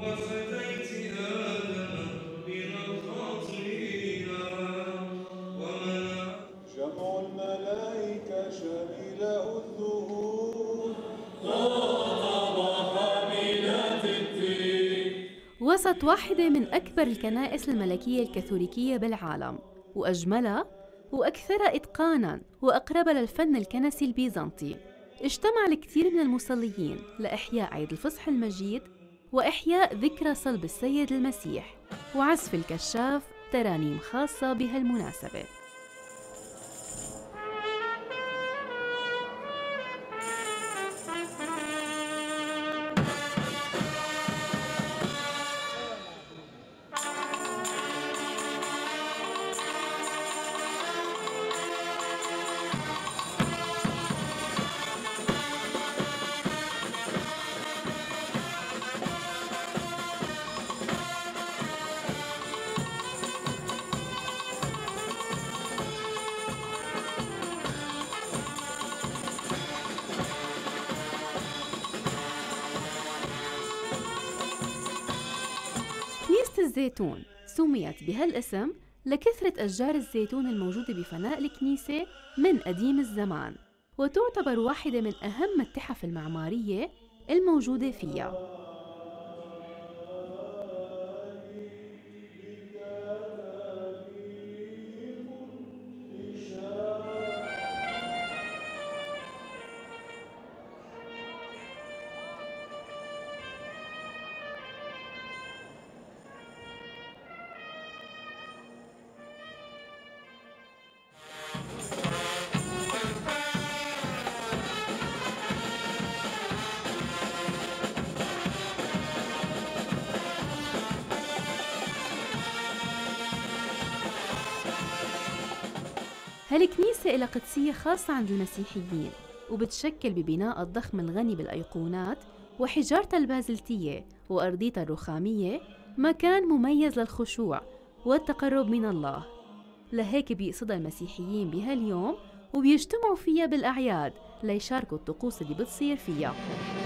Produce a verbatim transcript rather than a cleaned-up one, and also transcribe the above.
وفديت آدم من الخاطئين ومنع جمع الملائكة شاملة الظهور وسط واحدة من أكبر الكنائس الملكية الكاثوليكية بالعالم، وأجملها وأكثرها إتقاناً وأقربها للفن الكنسي البيزنطي، اجتمع الكثير من المصليين لإحياء عيد الفصح المجيد وإحياء ذكرى صلب السيد المسيح وعزف الكشاف ترانيم خاصة بهالمناسبة. كنيسة الزيتون سميت بهالاسم لكثرة أشجار الزيتون الموجودة بفناء الكنيسة من قديم الزمان، وتعتبر واحدة من أهم التحف المعمارية الموجودة فيها. هالكنيسة إلها قدسية خاصة عند المسيحيين، وبتشكل ببناء الضخم الغني بالأيقونات وحجارتها البازلتية وأرضيتها الرخامية مكان مميز للخشوع والتقرب من الله. لهيك بيقصدها المسيحيين بهاليوم وبيجتمعوا فيها بالأعياد ليشاركوا الطقوس اللي بتصير فيها.